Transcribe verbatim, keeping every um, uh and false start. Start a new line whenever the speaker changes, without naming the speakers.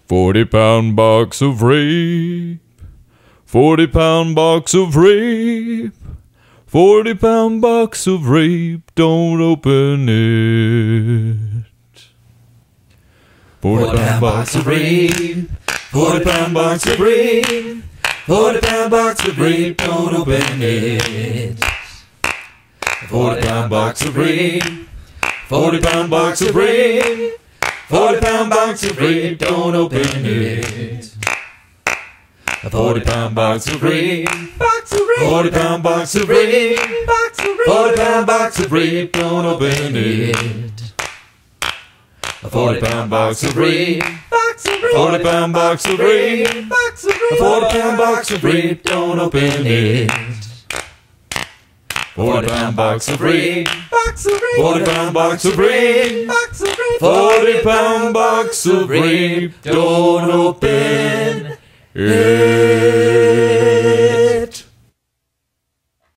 Forty pound box of rape. Forty pound box of rape. Forty pound box of rape. Don't open it.
Forty pound box of rape. Forty pound box of rape. Forty pound box of rape. Don't open it. Forty pound box of rape. Forty pound box of rape. Forty pound box of rape, don't open it. A forty pound box of rape, forty pound box of rape, forty pound box of rape, don't open it. A forty pound box of rape, forty pound box of rape, a forty pound box of rape, don't open it. Forty pound box of rape, forty pound box of rape, forty pound box of rape, don't open it.